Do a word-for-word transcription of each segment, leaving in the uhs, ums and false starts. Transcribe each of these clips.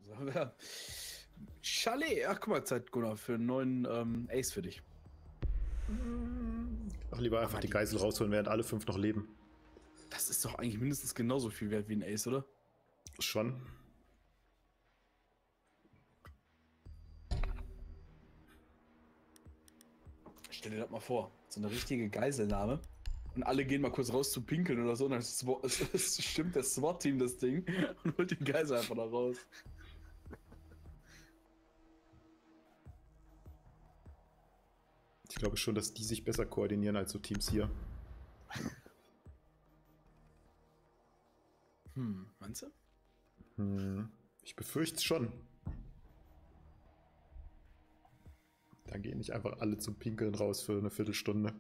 So, ja. Chalet, ach guck mal, Zeit, Gunnar, für einen neuen ähm, Ace für dich. Ach, lieber einfach die Geisel rausholen, während alle fünf noch leben. Das ist doch eigentlich mindestens genauso viel wert wie ein Ace, oder? Schon. Stell dir das mal vor, so eine richtige Geiselnahme. Und alle gehen mal kurz raus zu pinkeln oder so, und dann stimmt das SWAT-Team das Ding und holt den Geisel einfach da raus. Ich glaube schon, dass die sich besser koordinieren als so Teams hier. Hm, meinst du? Hm, ich befürchte es schon. Dann gehen nicht einfach alle zum Pinkeln raus für eine Viertelstunde.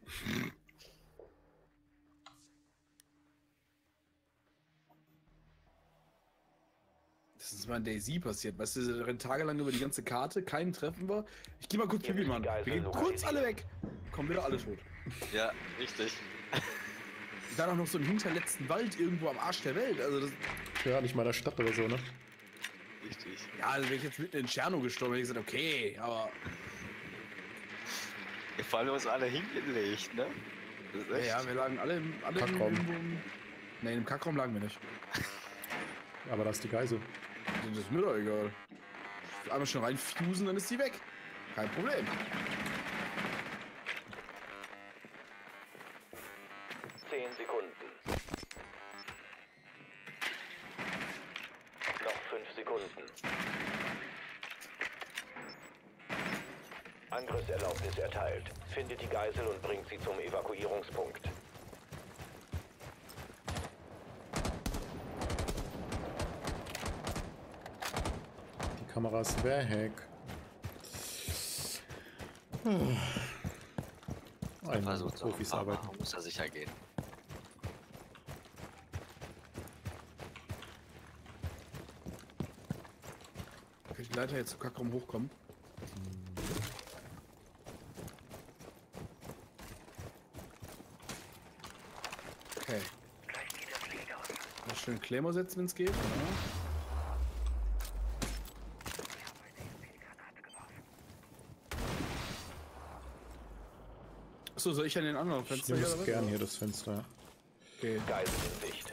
Das ist mal in DayZ passiert. Weißt du, wir rennen tagelang über die ganze Karte, keinen treffen wir. Ich geh mal kurz Pipi machen. Wir gehen kurz alle weg. Kommen wieder alle tot. Ja, richtig. Dann auch noch so einen hinterletzten Wald irgendwo am Arsch der Welt. Also das Ja, nicht mal in der Stadt oder so, ne? Richtig. ja, also wenn ich jetzt mitten in Tscherno gestorben hätte, ich gesagt, okay, aber. Ja, vor allem uns alle hingelegt, ne? Das ist Ja, echt. ja, wir lagen alle im, alle im, Kackraum. irgendwo im. Ne, im Kackraum lagen wir nicht. Aber da ist die Geisel. Das ist mir doch egal. Einmal schon reinfusen, dann ist die weg. Kein Problem. Zehn Sekunden. Noch fünf Sekunden. Angriffserlaubnis erteilt. Findet die Geisel und bringt sie zum Evakuierungspunkt. Die Kamera ist weg. Ein Versucht so. Profis Aber arbeiten. muss ja sicher gehen. Kann ich die Leiter jetzt zum Kackraum hochkommen? Okay. Mal schön Claymore setzen, wenn es geht. Ja. Achso, soll ich an den anderen Ich Fenster nehme hier das oder was? gern hier, das Fenster. Okay. Geisel in Sicht.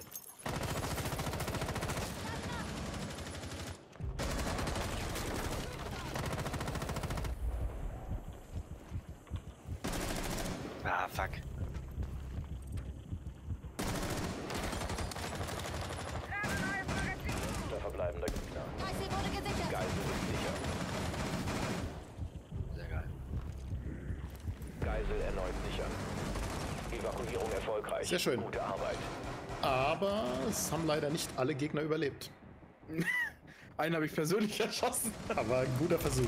Ah, fuck. Der verbleibende Gegner. Geisel wurde gesichert. Geisel ist sicher. Sehr geil. Geisel erneut sichern. Evakuierung erfolgreich. Sehr schön. Gute Arbeit. Aber es haben leider nicht alle Gegner überlebt. Einen habe ich persönlich erschossen. Aber ein guter Versuch.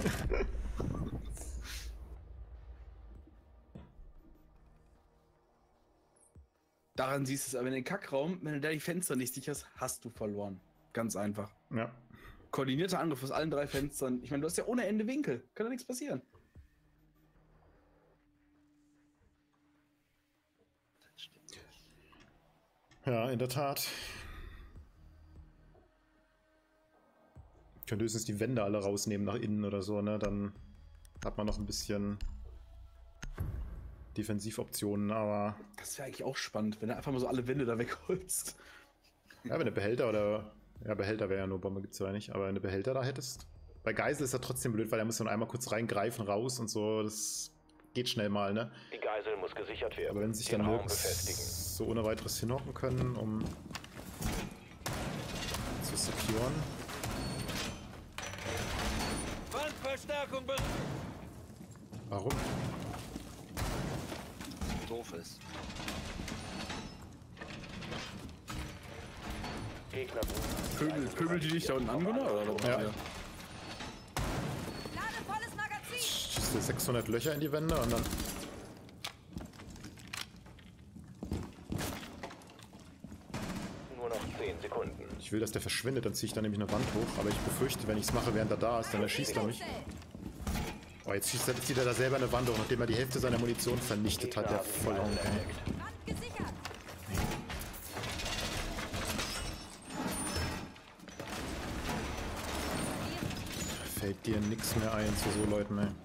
Daran siehst du es, aber in den Kackraum, wenn du da die Fenster nicht sicherst, hast du verloren. Ganz einfach. Ja. Koordinierter Angriff aus allen drei Fenstern. Ich meine, du hast ja ohne Ende Winkel. Kann da nichts passieren. Das stimmt. Ja, in der Tat. Ich könnte höchstens die Wände alle rausnehmen nach innen oder so, ne? Dann hat man noch ein bisschen Defensivoptionen, aber Das wäre eigentlich auch spannend, wenn du einfach mal so alle Wände da wegholst. ja, wenn du Behälter oder ja, Behälter wäre ja nur Bombe, gibt's ja nicht, aber wenn du Behälter da hättest. Bei Geisel ist ja trotzdem blöd, weil er muss dann einmal kurz reingreifen, raus und so, das geht schnell mal, ne? Die Geisel muss gesichert werden. Aber wenn sie sich Den dann Raum nirgends befestigen. so ohne weiteres hinhocken können, um zu securen. Wandverstärkung bereit. Warum? Doof ist. Gegner. Pöbel, pöbel die dich da unten an, Gunnar? Oder was? Ja. Lade volles Magazin. Schießt dir sechshundert Löcher in die Wände und dann Nur noch zehn Sekunden. ich will, dass der verschwindet, dann ziehe ich da nämlich eine Wand hoch, aber ich befürchte, wenn ich es mache, während er da ist, dann erschießt er mich. Oh, jetzt schießt er, zieht er da selber eine Wand hoch, nachdem er die Hälfte seiner Munition vernichtet hat, der Vollhonk. Wand gesichert. Fällt dir nix mehr ein zu so Leuten, ey.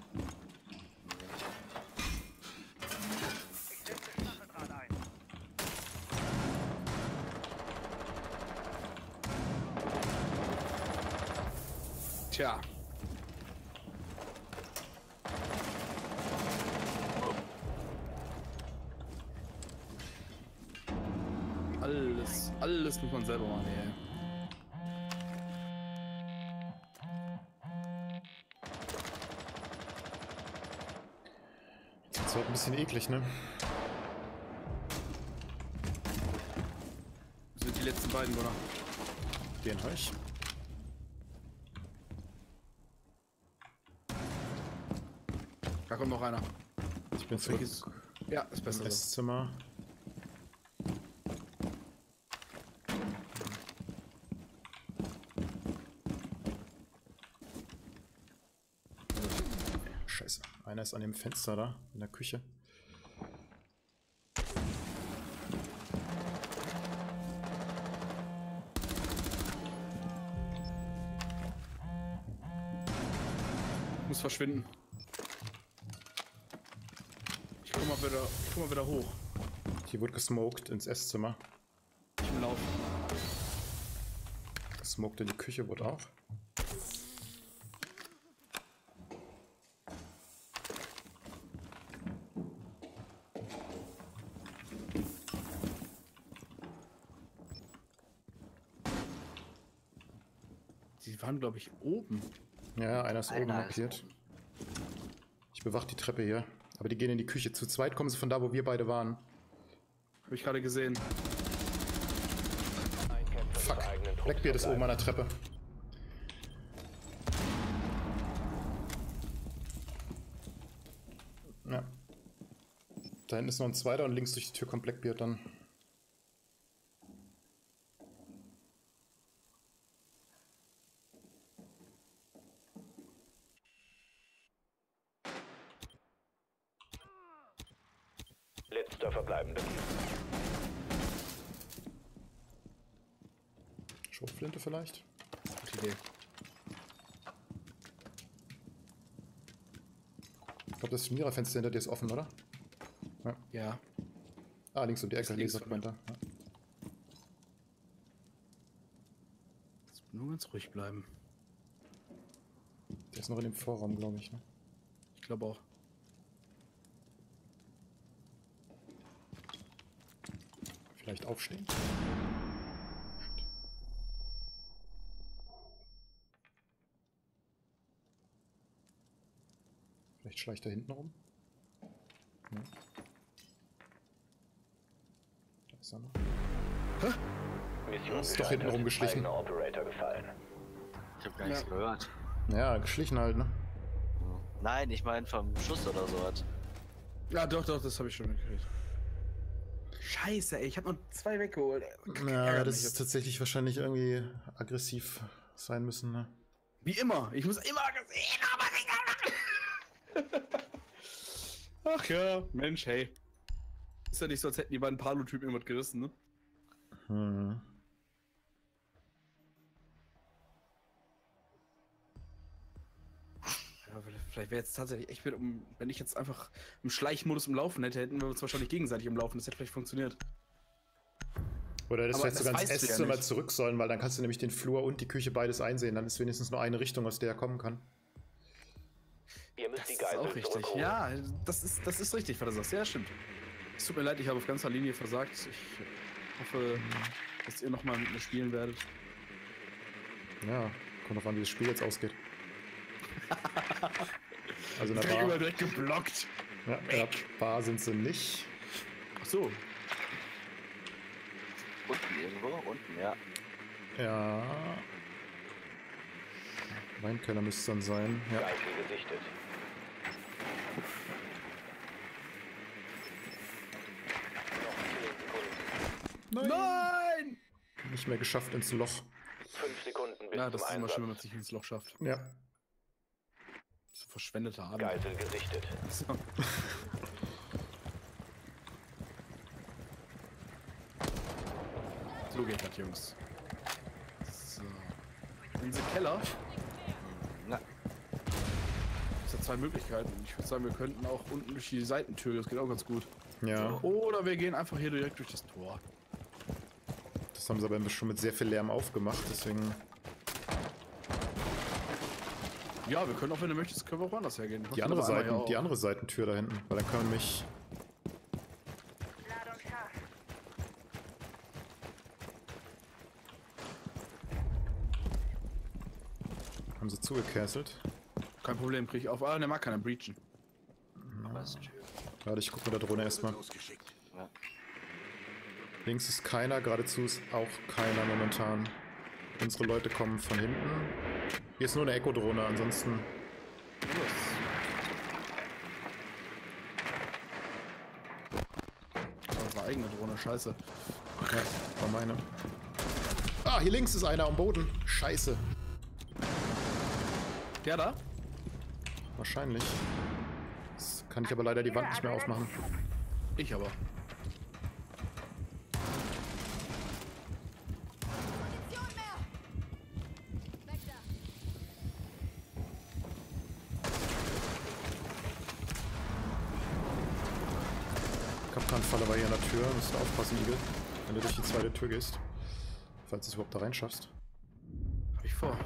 Tja. Alles, alles muss man selber machen, ey. Das ist halt ein bisschen eklig, ne? Das sind die letzten beiden, oder? Den hör ich. Da kommt noch einer. Ich bin zurück Welches? Ja, ist im besser so. Esszimmer. Scheiße. Einer ist an dem Fenster da, in der Küche. Ich muss verschwinden. Ich komm mal wieder, ich komm mal wieder hoch. Hier wurde gesmoked ins Esszimmer. Ich bin laufen. Gesmoked in die Küche wurde auch. Die waren, glaube ich, oben. Ja, einer ist Einer oben ist markiert. Ich bewache die Treppe hier. Aber die gehen in die Küche. Zu zweit kommen sie von da, wo wir beide waren. Habe ich gerade gesehen. Ein Kämpfer Fuck. des eigenen Trupps Blackbeard ist verbleibt. oben an der Treppe. Ja. Da hinten ist noch ein zweiter und links durch die Tür kommt Blackbeard dann. Letzter Verbleibender. Schrotflinte vielleicht? Gute Idee. Ich glaube, das Mira-Fenster hinter dir ist offen, oder? Ja. Ja. Ah, links um die Ecke, links Laserpointer. Ja. Jetzt nur ganz ruhig bleiben. Der ist noch in dem Vorraum, glaube ich. Ne? Ich glaube auch. Vielleicht aufstehen? Vielleicht schleicht er hinten rum? Ne? Da ist er noch. Mission Ist doch hinten rumgeschlichen. Eigener Operator gefallen. Ich hab gar nichts Ja. gehört. Ja, geschlichen halt, ne? Nein, ich meine vom Schuss oder so was. Ja, doch, doch, das habe ich schon mitgekriegt. Scheiße, ey, ich habe noch zwei weggeholt. Ja, Ärgert das mich ist jetzt. tatsächlich wahrscheinlich irgendwie aggressiv sein müssen, ne? Wie immer. Ich muss immer. Ach ja, Mensch, hey. Ist ja nicht so, als hätten die beiden Palo-Typen irgendwas gerissen, ne? Hm. Ja, vielleicht wäre jetzt tatsächlich echt wieder, um, wenn ich jetzt einfach im Schleichmodus im Laufen hätte, hätten wir uns wahrscheinlich gegenseitig im Laufen. Das hätte vielleicht funktioniert. Oder das Aber hättest du das ganz weißt du ja Esszimmer nicht. zurück sollen, weil dann kannst du nämlich den Flur und die Küche beides einsehen. Dann ist wenigstens nur eine Richtung, aus der er kommen kann. Ihr müsst Das die ist Geisel auch richtig. zurückholen. Ja, das ist, das ist richtig, was du sagst. Ja, stimmt. Es tut mir leid, ich habe auf ganzer Linie versagt. Ich hoffe, dass ihr nochmal mit mir spielen werdet. Ja, kommt drauf an, wie das Spiel jetzt ausgeht. Also in der Ich bin Bar, direkt geblockt. ja, in der Bar sind sie nicht. Ach so. Unten irgendwo? Unten, ja. Ja. Weinkeller müsste es dann sein. Ja. Geisel gesichtet. Noch zehn Sekunden. Nein! Nicht mehr geschafft ins Loch. Fünf Sekunden bis Ja, zum das ist immer Einsatz. schön, wenn man sich ins Loch schafft. Ja. So verschwendeter Abend. Geisel gesichtet. So. So geht das, Jungs. So. Unser Keller. Na, zwei Möglichkeiten. Ich würde sagen, wir könnten auch unten durch die Seitentür, das geht auch ganz gut. Ja, Oder wir gehen einfach hier direkt durch das Tor. das haben sie aber schon mit sehr viel Lärm aufgemacht, deswegen... Ja, wir können auch, wenn du möchtest, können wir auch woanders hergehen. Die andere, Seiten, die andere Seitentür da hinten, weil dann können wir nämlich... Haben sie zugecasselt. Kein Problem, krieg ich auf. Ah, der mag keiner breachen. Was, Tür. Warte, ich gucke mit der Drohne erstmal. Ja. Links ist keiner, geradezu ist auch keiner momentan. Unsere Leute kommen von hinten. Hier ist nur eine Echo-Drohne, ansonsten... Das war eigene Drohne, scheiße. Ja, war meine. Ah, hier links ist einer am Boden. Scheiße. Der da? Wahrscheinlich. Jetzt kann ich aber leider die Wand nicht mehr aufmachen. Ich aber. Munition mehr! Weg da! Kapkanfall aber hier an der Tür. Musst du aufpassen, Igel. Wenn du durch die zweite Tür gehst. Falls du es überhaupt da reinschaffst. Hab ich vor.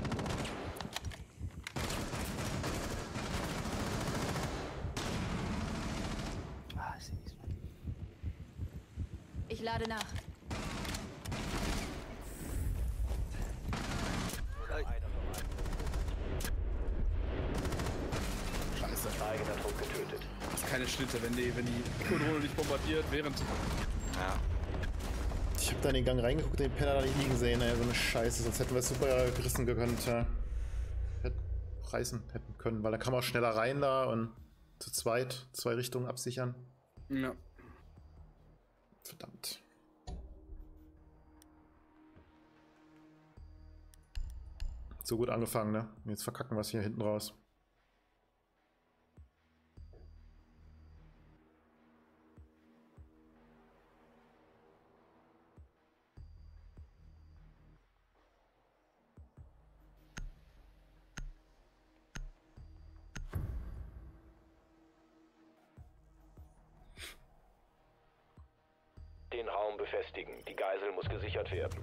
Ah, ich seh nichts mehr. Ich lade nach. Scheiße. Eigener Trupp getötet. Das ist keine Schnitte, wenn die, wenn die Echo-Drohne dich bombardiert, während... Ja. Ich hab da in den Gang reingeguckt, den Penner da nicht liegen sehen, ey. So eine Scheiße. Sonst hätten wir es super gerissen gekonnt. Ja. Hätten reißen hätten können, weil da kann man auch schneller rein da und zu zweit zwei Richtungen absichern. Ja. Verdammt. So gut angefangen, ne? Jetzt verkacken wir es hier hinten raus. Den Raum befestigen. Die Geisel muss gesichert werden.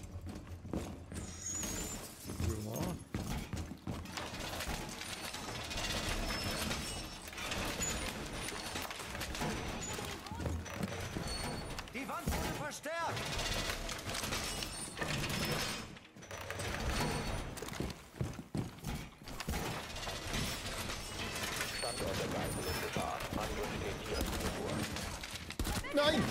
Die Wand wurde verstärkt! Standort der Geisel in Gefahr. Angriff steht direkt bevor. Nein!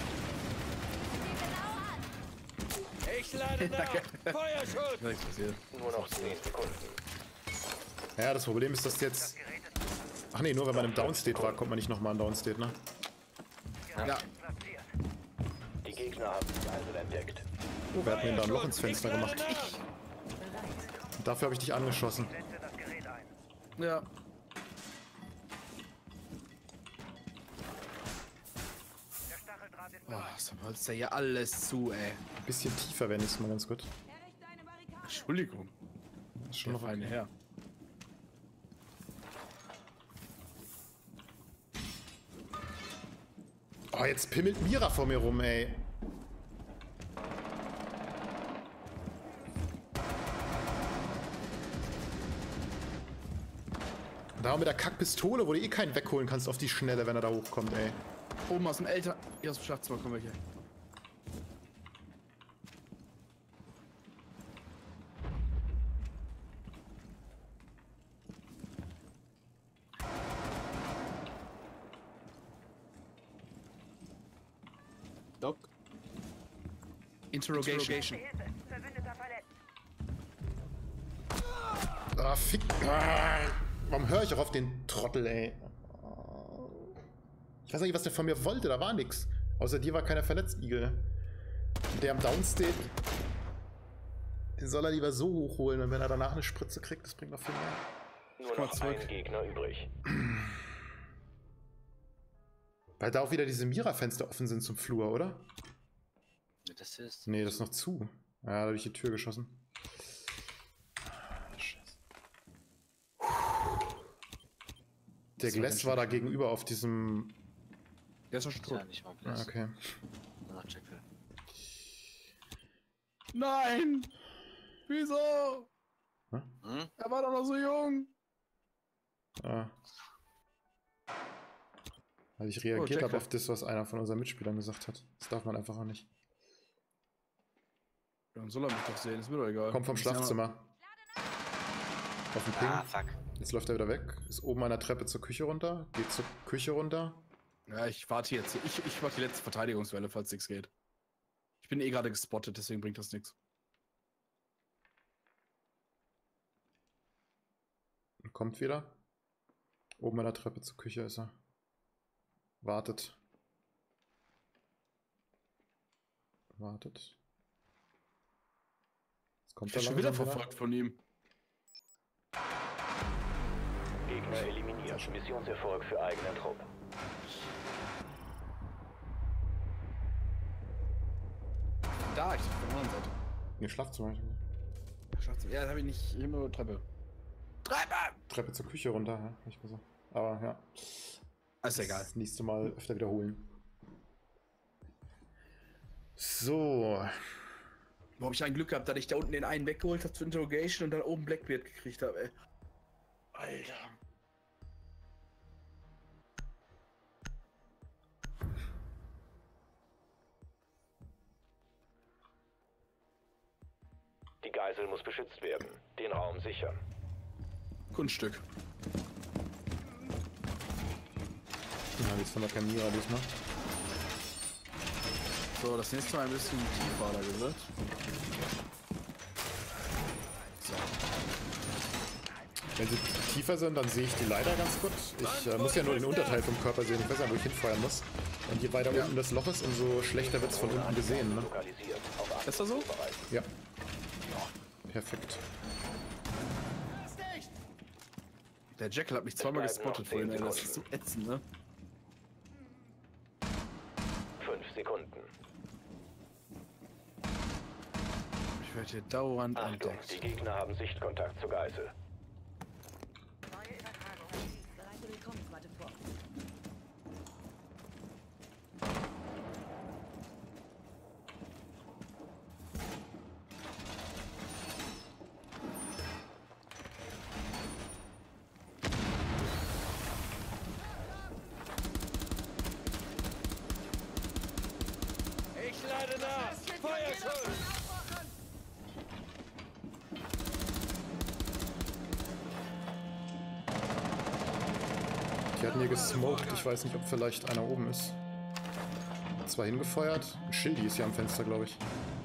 Ich lade nach! Feuerschutz! Nichts passiert. Nur noch zehn Sekunden. Ja, das Problem ist, dass jetzt... Ach nee, nur wenn man im Downstate war, kommt man nicht nochmal in Downstate, ne? Ja. Die Gegner haben die Geisel entdeckt. Oh, wer hat mir denn da ein Loch ins Fenster Ich lade gemacht? nach! Und dafür habe ich dich angeschossen. Ja. Oh, das holst ja hier alles zu, ey. Ein bisschen tiefer wäre nächstes Mal ganz gut. Errichte eine Barrikade. Entschuldigung. Ist schon noch eine okay. her. Oh, jetzt pimmelt Mira vor mir rum, ey. Da mit der Kackpistole, wo du eh keinen wegholen kannst auf die Schnelle, wenn er da hochkommt, ey. Oben aus dem Eltern... Hier aus dem Schlafzimmer kommen wir hier. Doc. Interrogation. Ah, fick. Ah, warum höre ich auch auf den Trottel, ey? Ich weiß nicht, was der von mir wollte, da war nix. Außer dir war keiner verletzt, Igel. Der am Downstate, den soll er lieber so hochholen und wenn er danach eine Spritze kriegt, das bringt noch viel mehr. Nur komm noch zurück. ein Gegner übrig. Weil da auch wieder diese Mira-Fenster offen sind zum Flur, oder? Das ist. Nee, das ist noch zu. Ja, da habe ich die Tür geschossen. Scheiße. Der Das war Glass ganz war da schön. gegenüber auf diesem... Der ist doch schon Ist ja tot. nicht mal Ah, Blitz. okay. Nur noch Jekyll. Nein! Wieso? Hm? Er war doch noch so jung. Ah. Weil ich reagiert Jack habe hat- auf das, was einer von unseren Mitspielern gesagt hat. Das darf man einfach auch nicht. Dann soll er mich doch sehen, ist mir doch egal. Kommt vom Das ist ja- Schlafzimmer. Auf dem Ping. Ah, fuck. Jetzt läuft er wieder weg. Ist oben an der Treppe zur Küche runter. Geht zur Küche runter. Ja, ich warte jetzt. Ich, ich mach die letzte Verteidigungswelle, falls nichts geht. Ich bin eh gerade gespottet, deswegen bringt das nichts. Und kommt wieder. Oben an der Treppe zur Küche ist er. Wartet. Wartet. Jetzt kommt Ich bin er schon wieder langsam verfolgt von ihm. Gegner eliminiert. Missionserfolg für eigene Truppe. Da, ich bin von der anderen Seite. Ne, Schlafzimmer. Schlafzimmer. Ja, das habe ich nicht. Ich hab nur Treppe. Treppe! Treppe zur Küche runter, ja, hab ich gesagt. Aber ja. Ist egal. Das nächste Mal öfter wiederholen. So. Wo hab ich ein Glück gehabt, dass ich da unten den einen weggeholt habe zur Interrogation und dann oben Blackbeard gekriegt habe, ey. Alter. Die Geisel muss beschützt werden. Den Raum sichern. Kunststück. Ja, jetzt von der Camira diesmal. So, das nächste Mal ein bisschen tiefer, hat er gesagt. So. Wenn sie tiefer sind, dann sehe ich die leider ganz gut. Ich äh, muss ja nur den Unterteil vom Körper sehen. Ich weiß ja, wo ich hinfeuern muss. Und je weiter Ja. unten das Loch ist, umso schlechter wird es von unten gesehen. Ne? Lokalisiert. Auf Ist das so? bereit. Ja. Perfekt. Der Jekyll hat mich zweimal Es bleiben noch gespottet vorhin, zehn ey. Das ist so Sekunden. ätzend, ne? Fünf Sekunden. Ich werde hier dauernd Achtung, entdeckt. die Gegner haben Sichtkontakt zur Geisel. Neue Übertragung. Bereite Willkommenswarte vor. Ich lade nach! Feuerschuss! Die hatten hier gesmoked. Ich weiß nicht, ob vielleicht einer oben ist. Zwei hingefeuert. Ein Schildi ist hier am Fenster, glaube ich.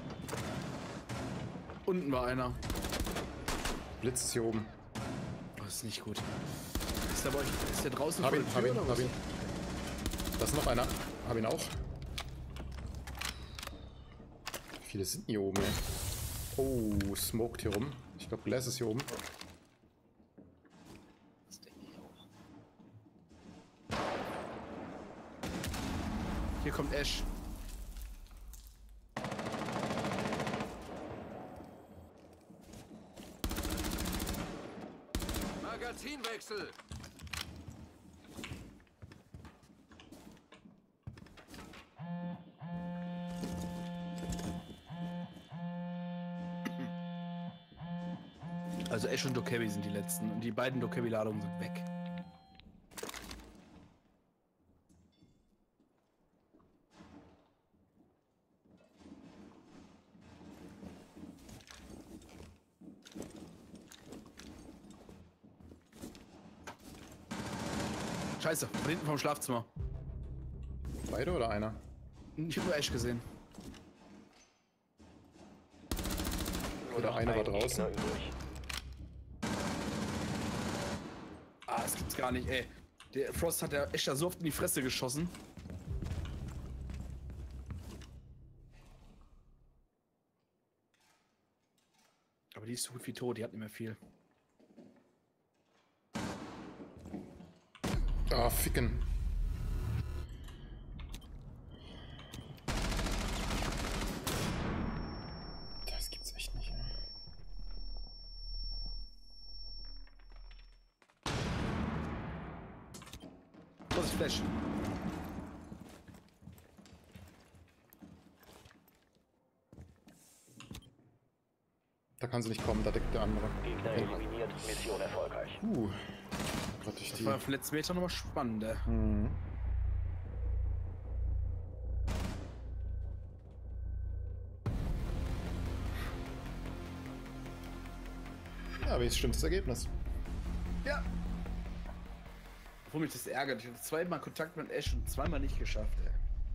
Unten war einer. Blitz ist hier oben. Oh, das ist nicht gut. Ist der bei euch? Ist der draußen Hab vor ihn, der hab Tür ihn, oder hab was? ihn. Da ist noch einer. Hab ihn auch. Wie viele sind hier oben, ey? Oh, smoked hier rum. Ich glaube, Glass ist hier oben. Das denke ich auch. Hier kommt Ash. Magazinwechsel! Also Ash und Dokkaebi sind die letzten. Und die beiden Dokkaebi-Ladungen sind weg. Scheiße, von hinten vom Schlafzimmer. Beide oder einer? Ich habe nur Ash gesehen. Nur Oder noch einer war ein draußen. Gegner übrig. Ah, das gibt's gar nicht, ey. Der Frost hat der Ash da so oft in die Fresse geschossen. Aber die ist so gut wie tot, die hat nicht mehr viel. Ah, ficken. Das gibt's echt nicht, ey. Flash. Da kann sie nicht kommen, da deckt der andere. Gegner eliminiert, Mission erfolgreich. Uh. Gott, ich Das die. war auf letzten Meter nochmal spannender. Mhm. Ja, wie stimmt das Ergebnis? Ja. Obwohl mich das ärgert. Ich hatte zweimal Kontakt mit Ash und zweimal nicht geschafft, ey.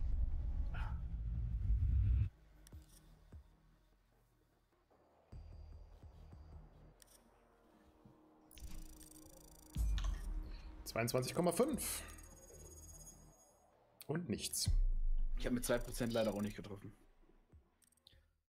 zweiundzwanzig Komma fünf. Und nichts. Ich habe mit zwei Prozent leider auch nicht getroffen.